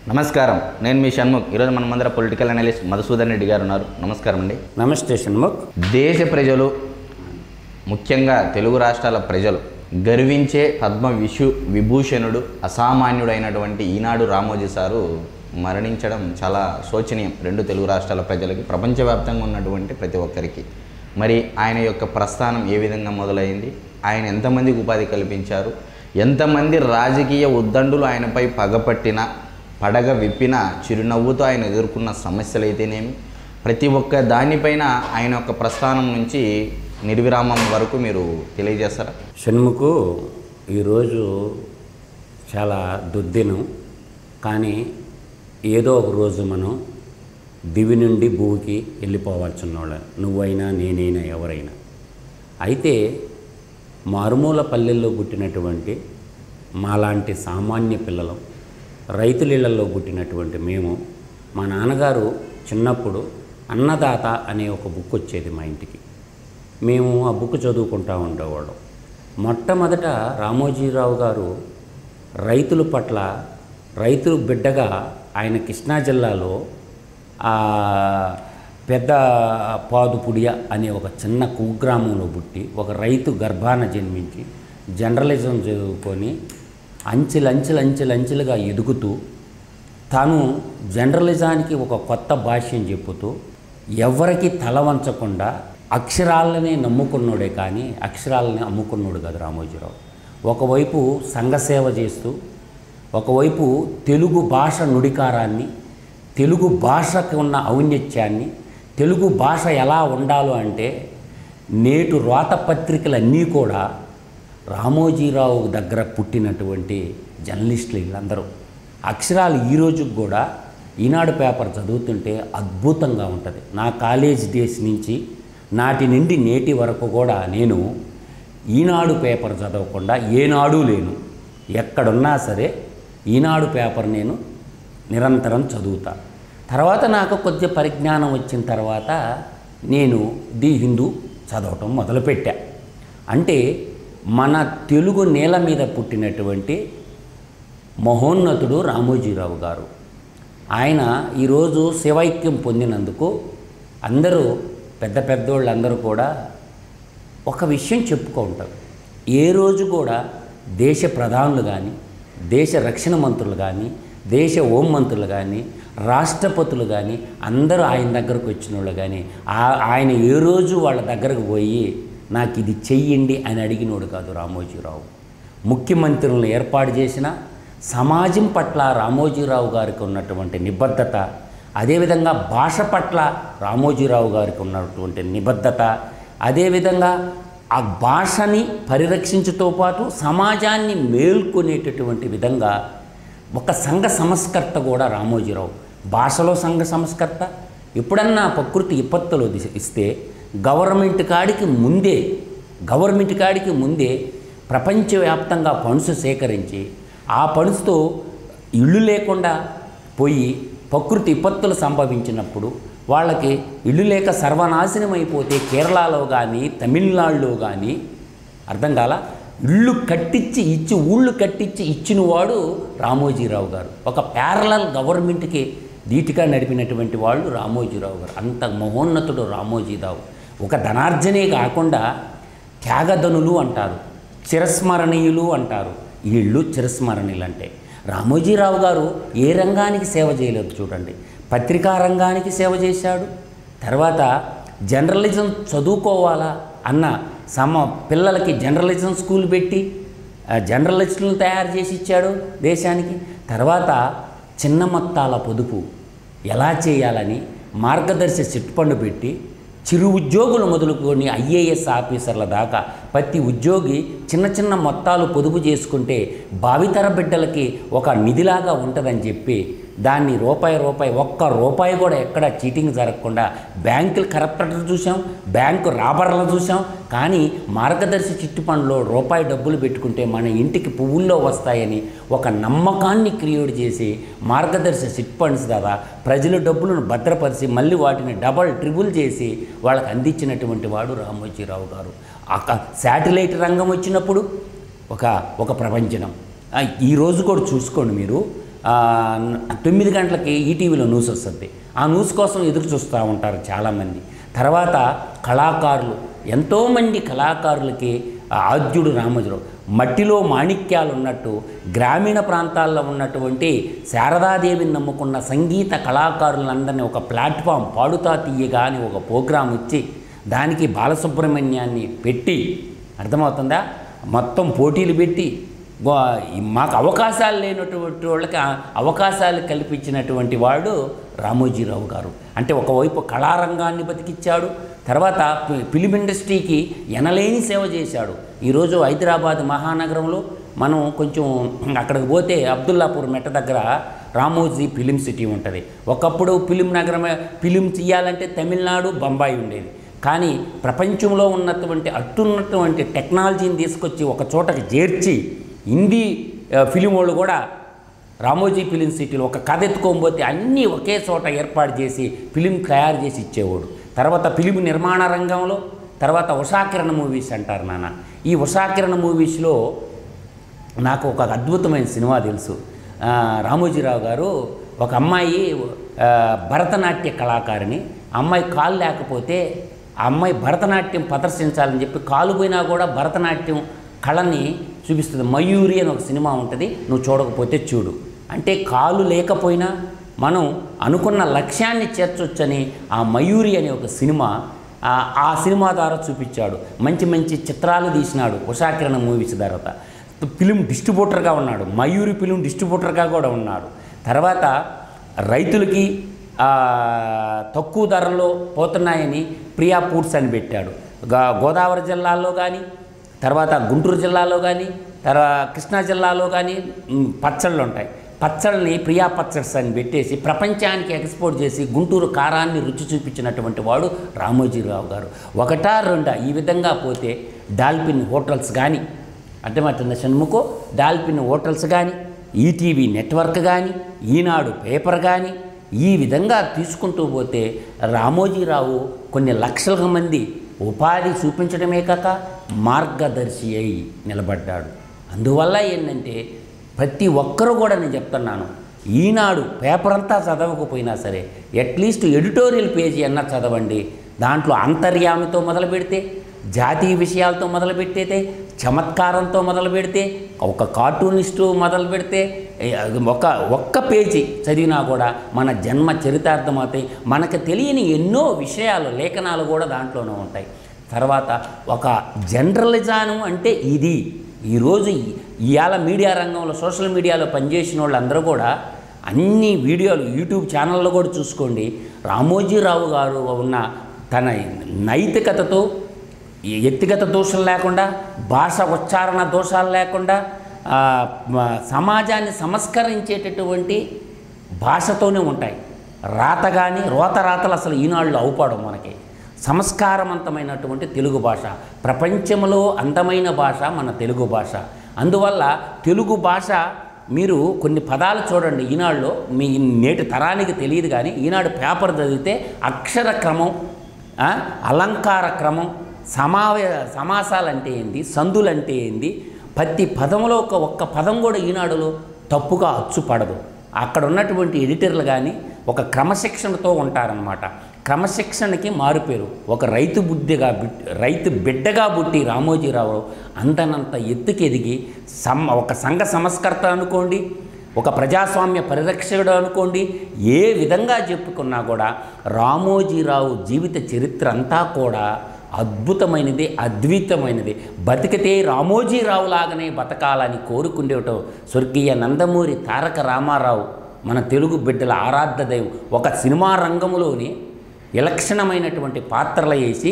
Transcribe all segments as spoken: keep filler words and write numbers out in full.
నమస్కారం, నేను మీ షణ్ముఖ్. ఈరోజు మన మందర పొలిటికల్ అనలిస్ట్ మధుసూదన్ రెడ్డి గారు ఉన్నారు. నమస్కారం అండి. నమస్తే షణ్ముఖ్. దేశ ప్రజలు, ముఖ్యంగా తెలుగు రాష్ట్రాల ప్రజలు గర్వించే పద్మ విషు విభూషణుడు అసామాన్యుడైనటువంటి ఈనాడు రామోజీ సారు మరణించడం చాలా శోచనీయం. రెండు తెలుగు రాష్ట్రాల ప్రజలకి, ప్రపంచవ్యాప్తంగా ఉన్నటువంటి ప్రతి ఒక్కరికి. మరి ఆయన యొక్క ప్రస్థానం ఏ విధంగా మొదలైంది, ఆయన ఎంతమందికి ఉపాధి కల్పించారు, ఎంతమంది రాజకీయ ఉద్దండులు ఆయనపై పగపట్టిన పడగ విప్పిన చిరునవ్వుతో ఆయన ఎదుర్కొన్న సమస్యలు అయితేనేమి, ప్రతి ఒక్క దానిపైన ఆయన యొక్క ప్రస్థానం నుంచి నిర్విరామం వరకు మీరు తెలియజేస్తారా? షణ్ముఖు, ఈరోజు చాలా దుర్దినం. కానీ ఏదో ఒక రోజు మనం దివి నుండి భూమికి వెళ్ళిపోవాల్సిన వాళ్ళ, నువ్వైనా నేనైనా ఎవరైనా. అయితే మారుమూల పల్లెల్లో పుట్టినటువంటి మాలాంటి సామాన్య పిల్లలు, రైతులిళ్లలో పుట్టినటువంటి మేము, మా నాన్నగారు చిన్నప్పుడు అన్నదాత అనే ఒక బుక్ వచ్చేది మా ఇంటికి. మేము ఆ బుక్ చదువుకుంటూ ఉండేవాళ్ళం. మొట్టమొదట రామోజీరావు గారు రైతుల పట్ల, రైతుల బిడ్డగా ఆయన కృష్ణా జిల్లాలో పెద్ద పాదుపుడియ అనే ఒక చిన్న కుగ్రామంలో పుట్టి, ఒక రైతు గర్భాన జన్మించి, జర్నలిజం చదువుకొని అంచెలంచెలంచెలంచెలుగా ఎదుగుతూ, తాను జర్నలిజానికి ఒక కొత్త భాష్యం చెప్పుతూ, ఎవరికి తల వంచకుండా అక్షరాలనే నమ్ముకున్నాడే కానీ అక్షరాలని అమ్ముకున్నాడు కాదు రామోజీరావు. ఒకవైపు సంఘసేవ చేస్తూ, ఒకవైపు తెలుగు భాష నుడికారాన్ని, తెలుగు భాషకు ఉన్న ఔన్నత్యాన్ని, తెలుగు భాష ఎలా ఉండాలో అంటే నేటు వ్రాతపత్రికలన్నీ కూడా రామోజీరావు దగ్గర పుట్టినటువంటి జర్నలిస్టులు వీళ్ళందరూ. అక్షరాలు ఈ రోజుకి కూడా ఈనాడు పేపర్ చదువుతుంటే అద్భుతంగా ఉంటుంది. నా కాలేజ్ డేస్ నుంచి నాటి నుండి నేటి వరకు కూడా నేను ఈనాడు పేపర్ చదవకుండా ఏనాడు లేను. ఎక్కడున్నా సరే ఈనాడు పేపర్ నేను నిరంతరం చదువుతా. తర్వాత నాకు కొద్ది పరిజ్ఞానం వచ్చిన తర్వాత నేను ది హిందూ చదవటం మొదలుపెట్టా. అంటే మన తెలుగు నేల మీద పుట్టినటువంటి మహోన్నతుడు రామోజీరావు గారు. ఆయన ఈరోజు శివైక్యం పొందినందుకు అందరూ, పెద్ద పెద్దోళ్ళు అందరూ కూడా ఒక విషయం చెప్పుకుంటారు. ఏ రోజు కూడా దేశ ప్రధానులు కానీ, దేశ రక్షణ మంత్రులు కానీ, దేశ హోం మంత్రులు కానీ, రాష్ట్రపతులు కానీ అందరూ ఆయన దగ్గరకు వచ్చిన వాళ్ళు కానీ ఆయన ఏ రోజు వాళ్ళ దగ్గరకు పోయి నాకు ఇది చెయ్యండి అని అడిగినోడు కాదు రామోజీరావు. ముఖ్యమంత్రులను ఏర్పాటు చేసిన సమాజం పట్ల రామోజీరావు గారికి ఉన్నటువంటి నిబద్ధత, అదేవిధంగా భాష పట్ల రామోజీరావు గారికి ఉన్నటువంటి నిబద్ధత, అదేవిధంగా ఆ భాషని పరిరక్షించుతో పాటు సమాజాన్ని మేల్కొనేటటువంటి విధంగా ఒక సంఘ సంస్కర్త కూడా రామోజీరావు. భాషలో సంఘ సంస్కర్త. ఎప్పుడన్నా ప్రకృతి విపత్తులు ఇస్తే గవర్నమెంట్ కాడికి ముందే గవర్నమెంట్ కాడికి ముందే ప్రపంచవ్యాప్తంగా ఫండ్స్ సేకరించి, ఆ ఫండ్స్తో ఇళ్ళు లేకుండా పోయి ప్రకృతి విపత్తులు సంభవించినప్పుడు వాళ్ళకి ఇళ్ళు లేక సర్వనాశనం అయిపోతే కేరళలో కానీ తమిళనాడులో కానీ అర్థం కాల ఇళ్ళు కట్టించి ఇచ్చి ఊళ్ళు కట్టించి ఇచ్చిన వాడు రామోజీరావు గారు. ఒక ప్యారలల్ గవర్నమెంట్కి ధీటుగా నడిపినటువంటి వాళ్ళు రామోజీరావు గారు. అంత మహోన్నతుడు రామోజీరావు. ఒక ధనార్జనే కాకుండా త్యాగధనులు అంటారు, చిరస్మరణీయులు అంటారు. వీళ్ళు చిరస్మరణీయులు. అంటే రామోజీరావు గారు ఏ రంగానికి సేవ చేయలేదు చూడండి. పత్రికా రంగానికి సేవ చేశాడు. తర్వాత జర్నలిజం చదువుకోవాలా అన్న సమ పిల్లలకి జర్నలిజం స్కూల్ పెట్టి జర్నలిస్టులను తయారు చేసి ఇచ్చాడు దేశానికి. తర్వాత చిన్న మొత్తాల పొదుపు ఎలా చేయాలని మార్గదర్శి చిట్ ఫండ్ పెట్టి చిరు ఉద్యోగులు మొదలుకొని ఐఏఎస్ ఆఫీసర్ల దాకా ప్రతి ఉద్యోగి చిన్న చిన్న మొత్తాలు పొదుపు చేసుకుంటే భావితర బిడ్డలకి ఒక నిధిలాగా ఉంటుందని చెప్పి దాన్ని రూపాయి రూపాయి ఒక్క రూపాయి కూడా ఎక్కడ చీటింగ్ జరగకుండా బ్యాంకులు కరప్టర్లు చూసాం, బ్యాంకు రాబర్లు చూసాం. కానీ మార్గదర్శి చిట్ ఫండ్లో రూపాయి డబ్బులు పెట్టుకుంటే మన ఇంటికి పువ్వుల్లో వస్తాయని ఒక నమ్మకాన్ని క్రియేట్ చేసి మార్గదర్శి చిట్ ఫండ్స్ ద్వారా ప్రజల డబ్బులను భద్రపరిచి మళ్ళీ వాటిని డబల్ ట్రిబుల్ చేసి వాళ్ళకి అందించినటువంటి వాడు రామోజీరావు గారు. శాటిలైట్ రంగం వచ్చినప్పుడు ఒక ఒక ప్రపంచనం. ఈరోజు కూడా చూసుకోండి మీరు, తొమ్మిది గంటలకి ఈటీవీలో న్యూస్ వస్తుంది. ఆ న్యూస్ కోసం ఎదురు చూస్తూ ఉంటారు చాలామంది. తర్వాత కళాకారులు, ఎంతోమంది కళాకారులకి ఆద్యుడు రామోజీరావు మట్టిలో మాణిక్యాలు ఉన్నట్టు గ్రామీణ ప్రాంతాల్లో ఉన్నటువంటి శారదాదేవిని నమ్ముకున్న సంగీత కళాకారులందరినీ ఒక ప్లాట్ఫామ్ పాడుతా తీయగా అని ఒక ప్రోగ్రాం ఇచ్చి దానికి బాలసుబ్రహ్మణ్యాన్ని పెట్టి, అర్థమవుతుందా, మొత్తం పోటీలు పెట్టి మాకు అవకాశాలు లేనటువంటి వాళ్ళకి అవకాశాలు కల్పించినటువంటి వాడు రామోజీరావు గారు. అంటే ఒకవైపు కళారంగాన్ని బతికిచ్చాడు, తర్వాత ఫిలిం ఇండస్ట్రీకి ఎనలేని సేవ చేశాడు. ఈరోజు హైదరాబాద్ మహానగరంలో మనం కొంచెం అక్కడికి పోతే అబ్దుల్లాపూర్ మెట్ట దగ్గర రామోజీ ఫిలిం సిటీ ఉంటుంది. ఒకప్పుడు ఫిలిం నగరమే, ఫిలిం తీయాలంటే తమిళనాడు, బొంబాయి ఉండేది. కానీ ప్రపంచంలో ఉన్నటువంటి అట్టున్నటువంటి టెక్నాలజీని తీసుకొచ్చి ఒక చోటకి చేర్చి హిందీ ఫిలిం వాళ్ళు కూడా రామోజీ ఫిలిం సిటీలో ఒక కథ ఎత్తుకోకపోతే అన్నీ ఒకే చోట ఏర్పాటు చేసి ఫిలిం తయారు చేసి ఇచ్చేవాడు. తర్వాత ఫిలిం నిర్మాణ రంగంలో తర్వాత ఉషాకిరణ మూవీస్ అంటారు నాన్న. ఈ ఉషాకిరణ మూవీస్లో నాకు ఒక అద్భుతమైన సినిమా తెలుసు. రామోజీరావు గారు ఒక అమ్మాయి భరతనాట్య కళాకారిణి, అమ్మాయి కాలు లేకపోతే ఆ అమ్మాయి భరతనాట్యం ప్రదర్శించాలని చెప్పి కాలు పోయినా కూడా భరతనాట్యం కళని చూపిస్తుంది. మయూరి అని ఒక సినిమా ఉంటుంది, నువ్వు చూడకపోతే చూడు. అంటే కాలు లేకపోయినా మనం అనుకున్న లక్ష్యాన్ని చేర్చొచ్చని ఆ మయూరి అనే ఒక సినిమా ఆ సినిమా ద్వారా చూపించాడు. మంచి మంచి చిత్రాలు తీసినాడు ఉషాకిరణ మూవీస్ తర్వాత. ఫిలిం డిస్ట్రిబ్యూటర్గా ఉన్నాడు, మయూరి ఫిలిం డిస్ట్రిబ్యూటర్గా కూడా ఉన్నాడు. తర్వాత రైతులకి తక్కువ ధరలో పోతున్నాయని ప్రియా ఫుడ్స్ అని పెట్టాడు. గోదావరి జిల్లాలో కానీ, తర్వాత గుంటూరు జిల్లాలో కానీ, తర్వాత కృష్ణా జిల్లాలో కానీ పచ్చళ్ళు ఉంటాయి. పచ్చళ్ళని ప్రియా పచ్చడ్స్ అని పెట్టేసి ప్రపంచానికి ఎక్స్పోర్ట్ చేసి గుంటూరు కారాన్ని రుచి చూపించినటువంటి వాడు రామోజీరావు గారు. ఒకటా రెండా ఈ విధంగా పోతే డాల్ఫిన్ హోటల్స్ కానీ, అర్థమవుతుంది షణ్ముఖో, డాల్ఫిన్ హోటల్స్ కానీ, ఈటీవీ నెట్వర్క్ కానీ, ఈనాడు పేపర్ కానీ, ఈ విధంగా తీసుకుంటూ పోతే రామోజీరావు కొన్ని లక్షల మంది ఉపాధి చూపించడమే కాక మార్గదర్శి అయి నిలబడ్డాడు. అందువల్ల ఏంటంటే ప్రతి ఒక్కరూ కూడా నేను చెప్తున్నాను, ఈనాడు పేపర్ అంతా చదవకపోయినా సరే అట్లీస్ట్ ఎడిటోరియల్ పేజీ అన్నా చదవండి. దాంట్లో అంతర్యామితో మొదలు పెడితే, జాతీయ విషయాలతో మొదలు పెట్టేతే, చమత్కారంతో మొదలు పెడితే, ఒక కార్టూనిస్టు మొదలు పెడితే ఒక ఒక్క పేజీ చదివినా కూడా మన జన్మ చరితార్థమవుతాయి. మనకు తెలియని ఎన్నో విషయాలు లేఖనాలు కూడా దాంట్లోనే ఉంటాయి. తర్వాత ఒక జర్నలిజం అంటే ఇది. ఈరోజు ఇవాళ మీడియా రంగంలో సోషల్ మీడియాలో పనిచేసిన వాళ్ళందరూ కూడా అన్ని వీడియోలు యూట్యూబ్ ఛానల్లో కూడా చూసుకోండి. రామోజీరావు గారు ఉన్న తన నైతికతతో, వ్యక్తిగత దోషాలు లేకుండా, భాష ఉచ్చారణ దోషాలు లేకుండా, సమాజాన్ని సంస్కరించేటటువంటి భాషతోనే ఉంటాయి. రాత కానీ రోత రాతలు అసలు ఈనాళ్ళు అవుపడం మనకి. సంస్కారవంతమైనటువంటి తెలుగు భాష, ప్రపంచంలో అందమైన భాష మన తెలుగు భాష. అందువల్ల తెలుగు భాష మీరు కొన్ని పదాలు చూడండి ఈనాడులో, మీ నేటి తరానికి తెలియదు కానీ ఈనాడు పేపర్ చదివితే అక్షర క్రమం, అలంకార క్రమం, సమావే సమాసాలు అంటే ఏంది, సందులు అంటే ఏంది, ప్రతి పదంలో ఒక ఒక్క పదం కూడా ఈనాడులో తప్పుగా అచ్చుపడదు. అక్కడ ఉన్నటువంటి ఎడిటర్లు కానీ ఒక క్రమశిక్షణతో ఉంటారన్నమాట. క్రమశిక్షణకి మారుపేరు. ఒక రైతు బుద్ధిగా రైతు బిడ్డగా పుట్టి రామోజీరావు అంతనంత ఎత్తుకి ఎదిగి సమ్ ఒక సంఘ సంస్కర్త అనుకోండి, ఒక ప్రజాస్వామ్య పరిరక్షకుడు అనుకోండి, ఏ విధంగా చెప్పుకున్నా కూడా రామోజీరావు జీవిత చరిత్ర అంతా కూడా అద్భుతమైనది, అద్వితమైనది. బతికితే రామోజీరావు లాగానే బతకాలని కోరుకుండేటో స్వర్గీయ నందమూరి తారక రామారావు మన తెలుగు బిడ్డల ఆరాధ్య దైవం. ఒక సినిమా రంగంలోని విలక్షణమైనటువంటి పాత్రలు వేసి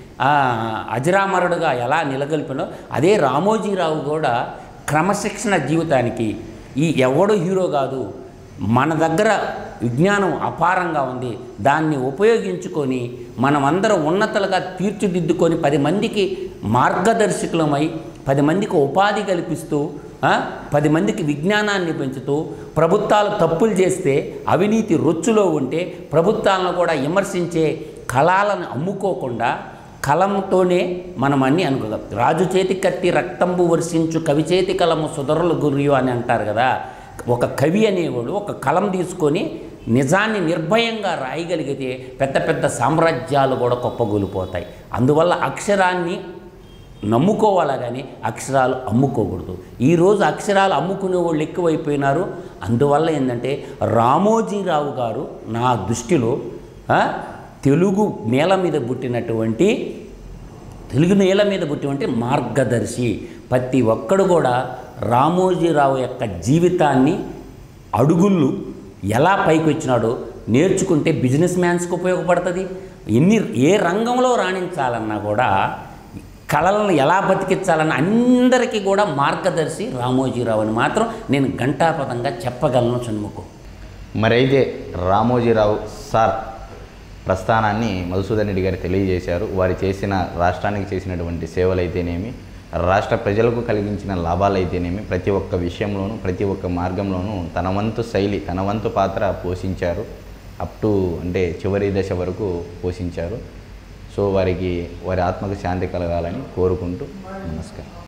అజరామరుడుగా ఎలా నిలగలిపినో అదే రామోజీరావు కూడా క్రమశిక్షణ జీవితానికి. ఈ ఎవడో హీరో కాదు, మన దగ్గర విజ్ఞానం అపారంగా ఉంది, దాన్ని ఉపయోగించుకొని మనమందరం ఉన్నతలుగా తీర్చిదిద్దుకొని పది మందికి మార్గదర్శకులమై పది మందికి ఉపాధి కల్పిస్తూ పది మందికి విజ్ఞానాన్ని పెంచుతూ, ప్రభుత్వాలు తప్పులు చేస్తే అవినీతి రొచ్చులో ఉంటే ప్రభుత్వాలను కూడా విమర్శించే కళాలను అమ్ముకోకుండా కలంతోనే మనం అన్నీ అనుకోగలం. రాజు చేతి కత్తి రక్తంబు వర్షించు కవి చేతి కలము సుధరలు గురియు అని అంటారు కదా. ఒక కవి అనేవాడు ఒక కలం తీసుకొని నిజాన్ని నిర్భయంగా రాయగలిగితే పెద్ద పెద్ద సామ్రాజ్యాలు కూడా కుప్పగూలిపోతాయి. అందువల్ల అక్షరాన్ని నమ్ముకోవాలా కానీ అక్షరాలు అమ్ముకోకూడదు. ఈరోజు అక్షరాలు అమ్ముకునే వాళ్ళు ఎక్కువైపోయినారు. అందువల్ల ఏంటంటే రామోజీరావు గారు నా దృష్టిలో తెలుగు నేల మీద పుట్టినటువంటి తెలుగు నేల మీద పుట్టినటువంటి మార్గదర్శి. ప్రతి ఒక్కడు కూడా రామోజీరావు యొక్క జీవితాన్ని అడుగుళ్ళు ఎలా పైకి వచ్చినాడో నేర్చుకుంటే బిజినెస్ మ్యాన్స్కి ఉపయోగపడుతుంది. ఎన్ని ఏ రంగంలో రాణించాలన్నా కూడా కళలను ఎలా బతికించాలన్న అందరికీ కూడా మార్గదర్శి రామోజీరావు అని మాత్రం నేను ఘంటాపథంగా చెప్పగలను షణ్ముఖం. మరైతే రామోజీరావు సార్ ప్రస్థానాన్ని మధుసూదన్ రెడ్డి గారు తెలియజేశారు. వారు చేసిన రాష్ట్రానికి చేసినటువంటి సేవలైతేనేమి, రాష్ట్ర ప్రజలకు కలిగించిన లాభాలైతేనేమి, ప్రతి ఒక్క విషయంలోనూ ప్రతి ఒక్క మార్గంలోనూ తన వంతు శైలి తన వంతు పాత్ర పోషించారు. అప్ టు అంటే చివరి దశ వరకు పోషించారు. సో వారికి వారి ఆత్మకు శాంతి కలగాలని కోరుకుంటూ నమస్కారం.